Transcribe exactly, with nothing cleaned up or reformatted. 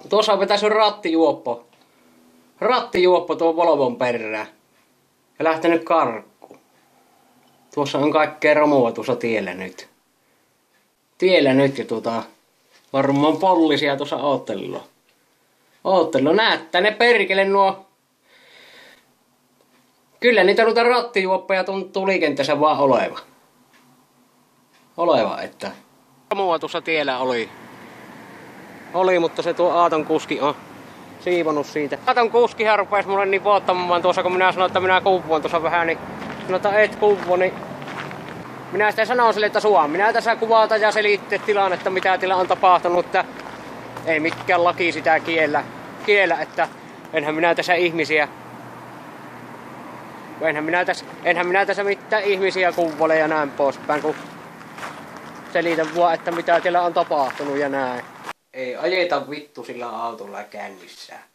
Tuossa on vetänyt rattijuoppo. Rattijuoppo tuon Volvon perään. Ja lähtenyt karkkuun. Tuossa on kaikkea romua tuossa tiellä nyt. Tiellä nyt ja tuota... Varmaan poliisia tuossa oottelilla. Oottelilla. Näyttää ne perkele nuo. Kyllä niitä noita rattijuoppoja tuntuu liikenteessä vaan oleva. Oleva, että... Romua tuossa tiellä oli. Oli, mutta se tuo Aaton kuski on siivonut siitä. Aaton kuskihan rupes mulle niin vuottamaan tuossa, kun minä sanoin, että minä kuvuan tuossa vähän, niin sanoin, että et kuvu, niin minä sitten sanoin sille, että sua minä tässä kuvata ja selittää tilannetta, mitä tila on tapahtunut, että ei mikään laki sitä kiellä, kiellä että enhän minä tässä ihmisiä, enhän minä tässä, enhän minä tässä mitään ihmisiä kuvale ja näin poispäin, kun selitän vaan, että mitä tila on tapahtunut ja näin. Ei ajeta vittu sillä autolla kännissä.